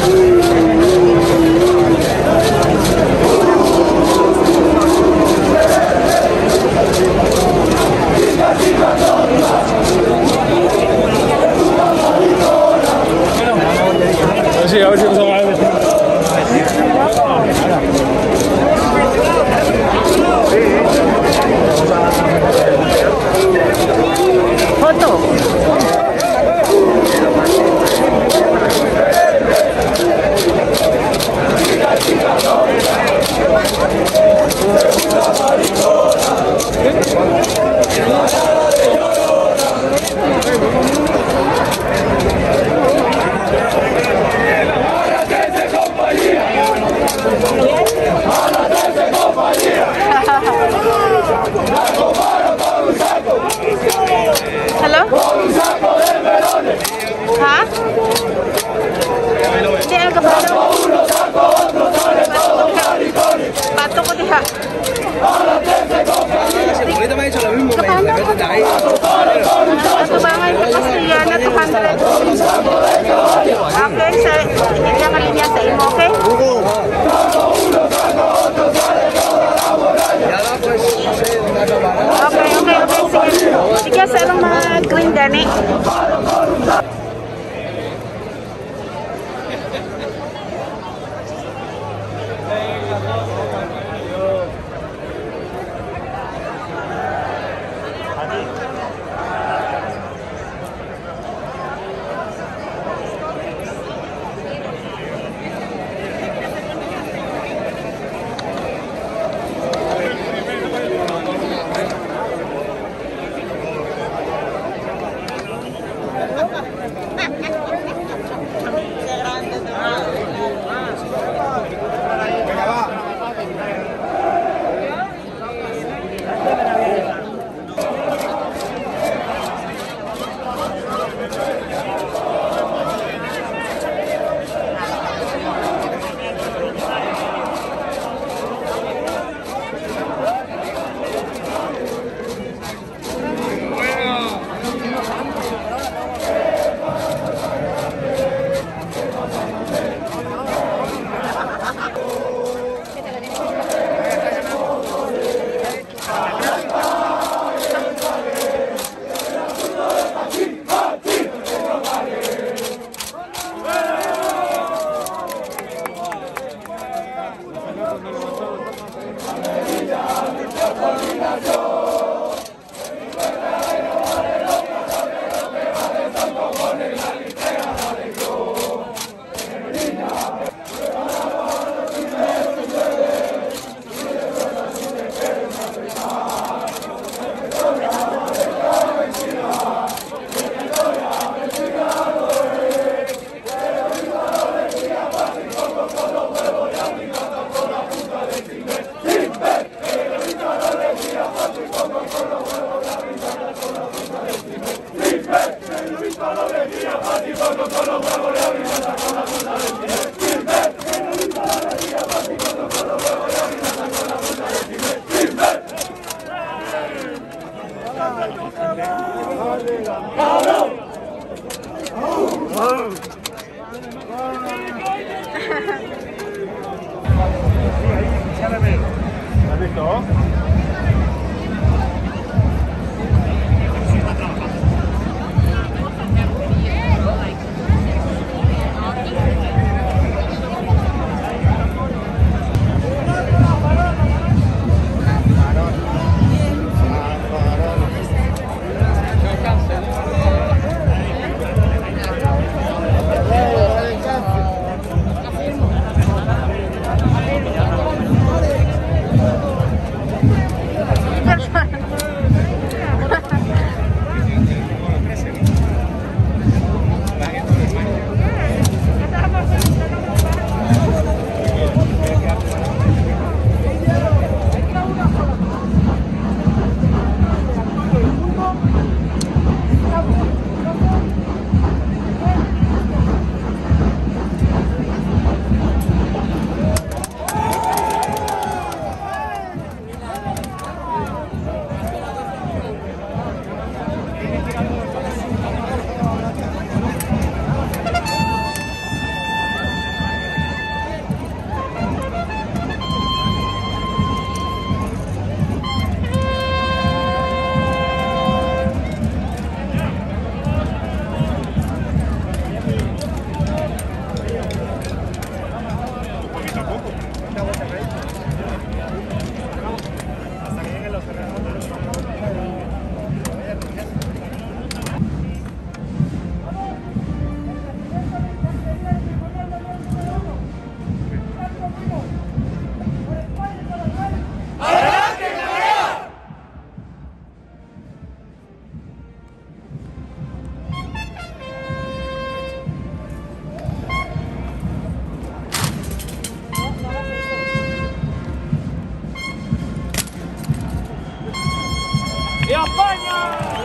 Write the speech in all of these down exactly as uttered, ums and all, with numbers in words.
Sí, a ver si nos va a ver. Foto. Halo? Hah? Hindi, ang kabalo. Pato ko diha. Ahorita me ha dicho lo mismo, me Kapano? meten ahí. Natubangan ko kasi yan na two hundred. Okay, sa ilang kalinya sa imo, okay? Ya va, pues, no sé, una cámara. Okay, okay, okay. Sige. Sige, sa anong mga green gani? ¿Has visto? ¡Viva España!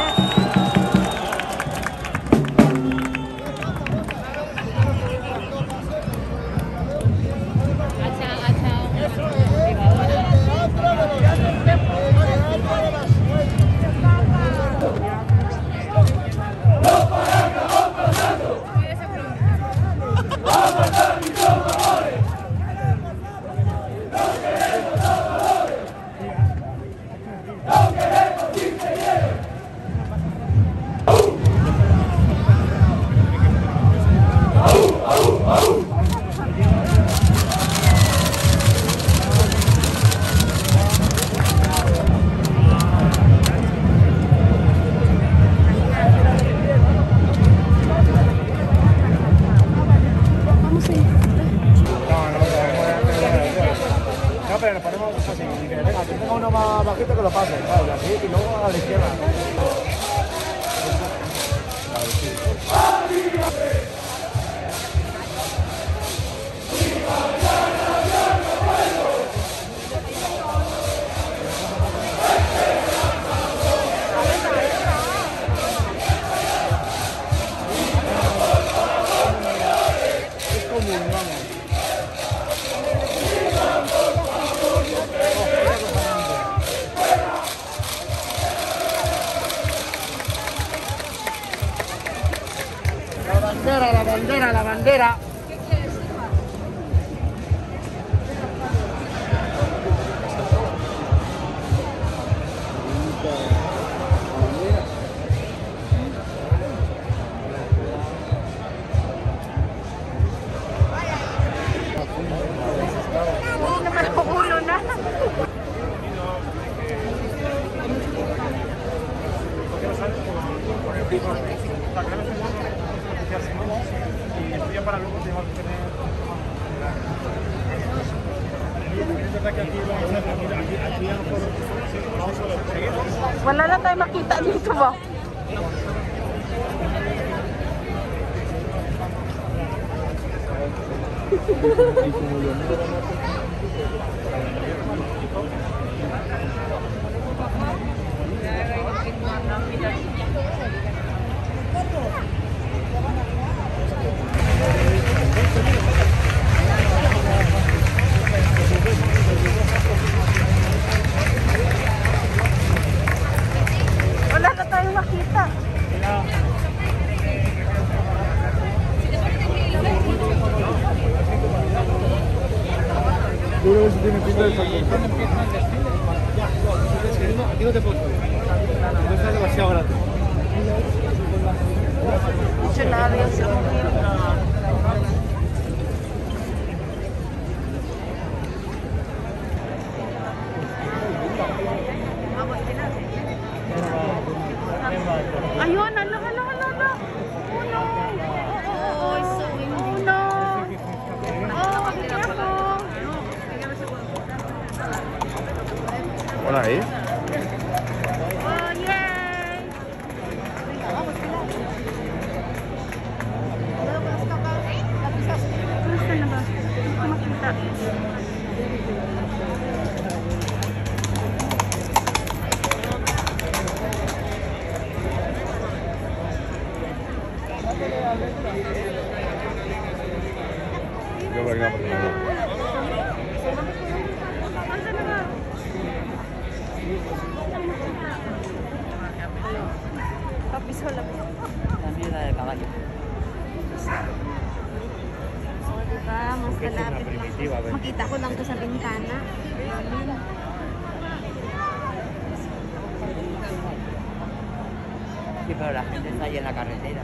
Pero nos ponemos así, y que venga, que tenga uno más bajito que lo pase, vale, así, y luego a la izquierda. Es común, vamos. La bandera, la bandera, la bandera. Ulo na. Y estudia para luego tener Wala na tayo makita dito ba? Wala na tayo makita. Duro eso tiene pinta de salir. Aquí no te puedo. No está demasiado grande. Chulada yung sa ayun, ano, ano, ano, ano. Oh no. Oh no. Oh, careful. Hola ahí. Oh, yay. Gusto na ba? Makita. Yo voy a poner. Asa na ba? Tapis wala. También la de caballo. Oh, diba? Mas kalapit lang. Makita ko lang to sa bintana. Sí, pero la gente está ahí en la carretera.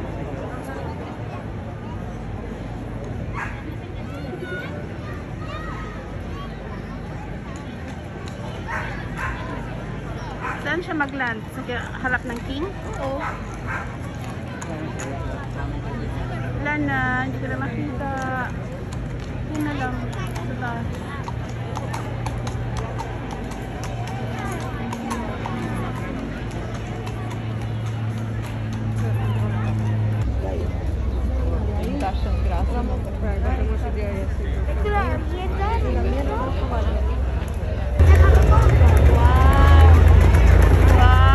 Saan siya mag-land? Sa harap ng king? Oo. Wala na, hindi ko na makita. Yun na lang. Sa taas. Wow!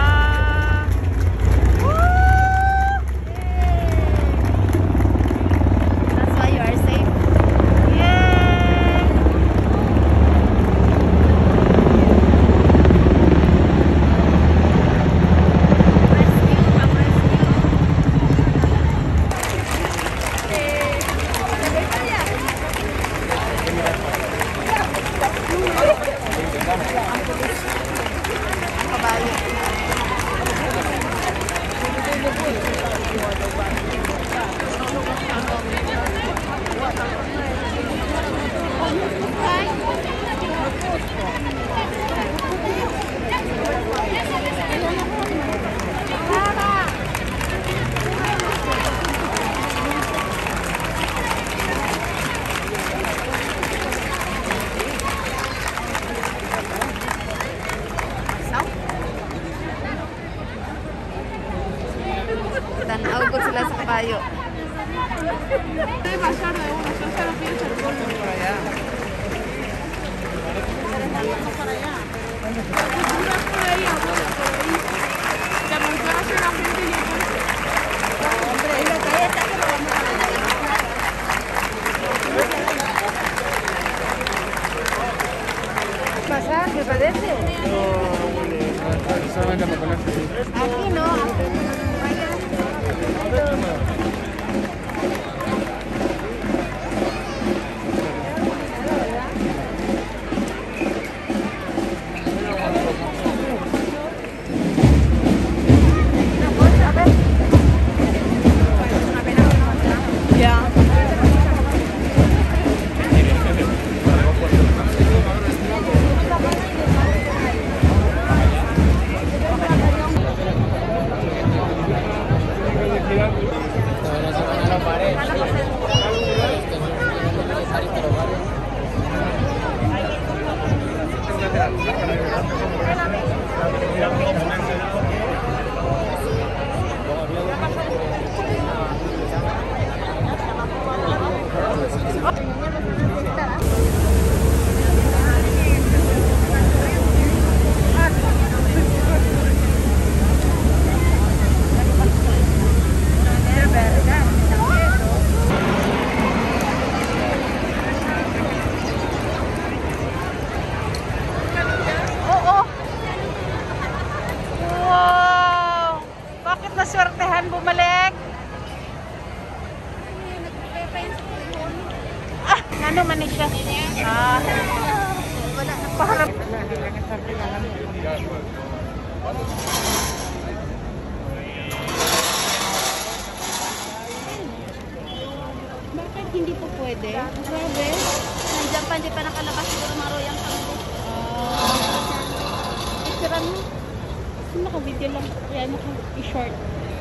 Tanaw ko sila sa kabayo. Debe pasar de uno, yo solo pienso el polvo. Por allá. Para allá. Por ahí, abuela, por ahí. Se amontonó hacia la frente y yo. Hombre, es la calle está que lo vamos a ver. ¿Pasar? ¿Qué parece? No, no, solamente me conozco. Aquí no. Naswertehan bumalik. Ah, ano man siya? Ah. Paharap. Bakit hindi po pwede? Grabe. Nandiyan pa, hindi pa nakalabas siguro maroyang kampo. Picturean mo. Naka-video lang. Kaya naka-i-short.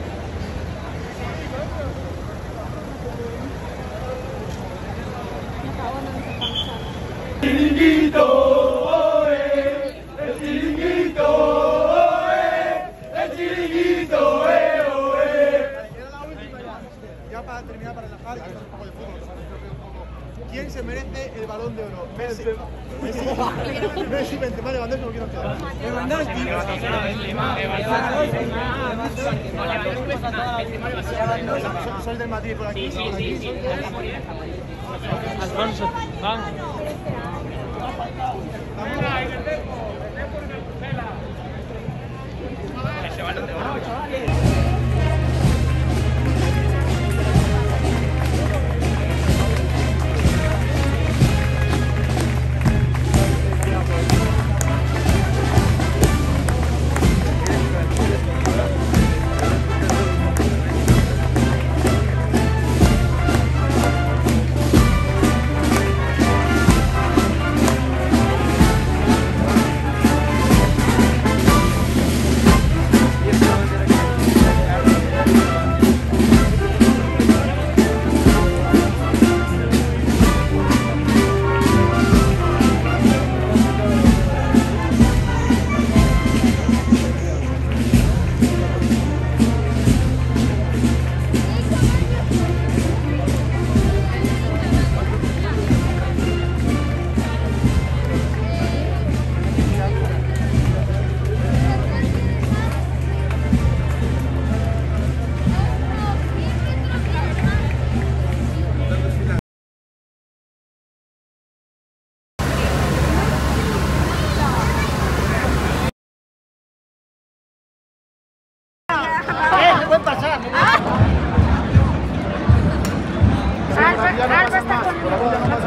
Nakawa naman sa pangsa. Chiringuito, oe, el chiringuito, oe, el chiringuito, oe, oe. Era la última ya. Ya para terminar, para relajar y un poco de fútbol. ¿Quién se merece el balón de oro? Messi. Messi, Messi, Benzema, Lewandowski, no quiero quedar. Lewandowski. Soy del Madrid por aquí. Alfonso, vamos. Pueden pasar. Alba, Alba está con...